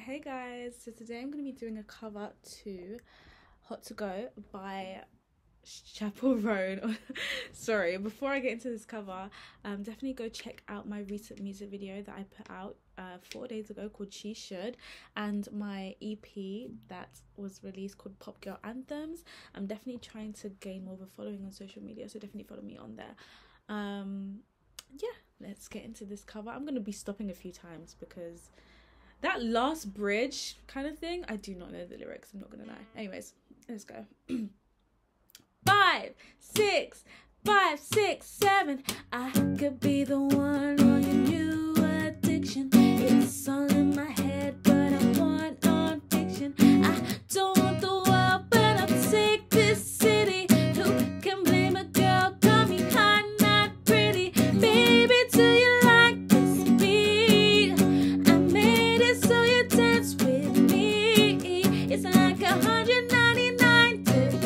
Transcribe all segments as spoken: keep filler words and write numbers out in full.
Hey guys, so today I'm going to be doing a cover to Hot to Go by Chappell Roan. Sorry, before I get into this cover, um, definitely go check out my recent music video that I put out uh, four days ago called She Should, and my E P that was released called Pop Girl Anthems. I'm definitely trying to gain more of a following on social media, so definitely follow me on there. Um, yeah, let's get into this cover. I'm going to be stopping a few times because that last bridge kind of thing, I do not know the lyrics, I'm not gonna lie. Anyways, let's go. Five, six, five, six, seven. I could be the one on your new addiction. It's all in my head, but I want non-fiction. I don't want the world, but I'll take this city. Who can blame a girl? Call me hot, not pretty. Baby, do you like this beat? I made it so you dance with me. It's like a hundred ninety-nine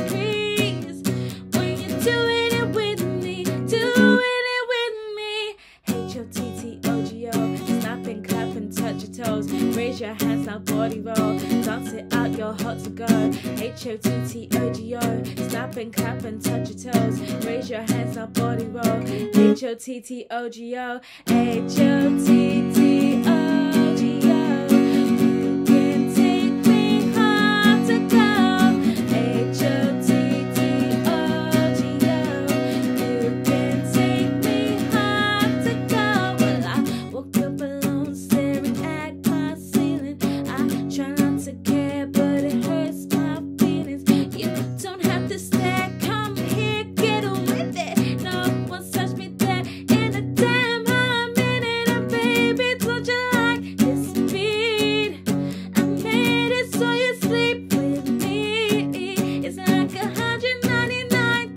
degrees when you're doing it with me, doing it with me. H O T T O G O, snap and clap and touch your toes. Raise your hands now, body roll, dance it out, you're hot to go. H O T T O G O, snap and clap and touch your toes. Raise your hands now, body roll. H O T T O G O, H O T T O G O. You can take me hard to go. H O T T O G O. You can take me hard to go. Well, I woke up alone, staring at my ceiling. I try not to care, but it hurts my feelings. You don't have to stare, come here, get with it. No one's touched me there in a damn hot minute. And baby, don't you like this beat? I made it so you sleep with me. It's like a hundred ninety-nine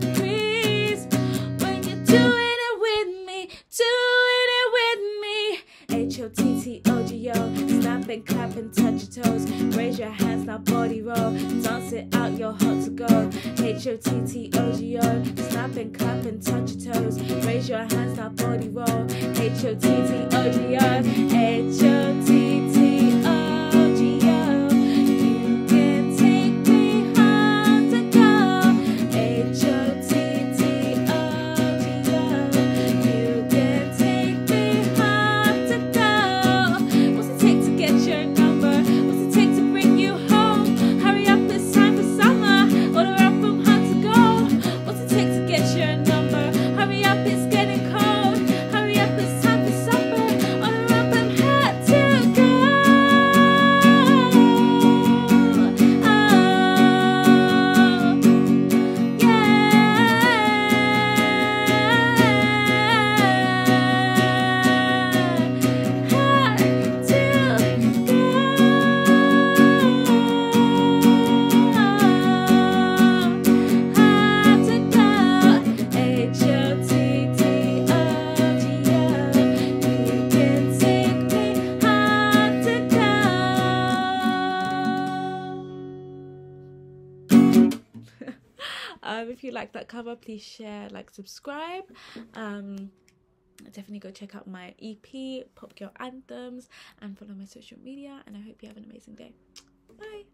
degrees when you're doing it with me, doing it with me. H O T T O G O, snap and clap and touch your toes. Raise your hands now, body roll, dance it out, you're hot to go. H O T T O G O, snap and clap and touch your toes. Raise your hands now, body roll. H O T T O G O, H O T T O G O. You can take me hard to go. H O T T O G O. You can take me hard to go. What's it take to get your number? What's it take to bring you home? Hurry up, it's time for summer. Order up from hot to go. What's it take to get your number? Hurry up, it's getting cold. Hurry up, it's time for supper. Order up and hot to go. Um, if you like that cover, please share, like, subscribe. Um, definitely go check out my E P, Pop Girl Anthems, and follow my social media. And I hope you have an amazing day. Bye.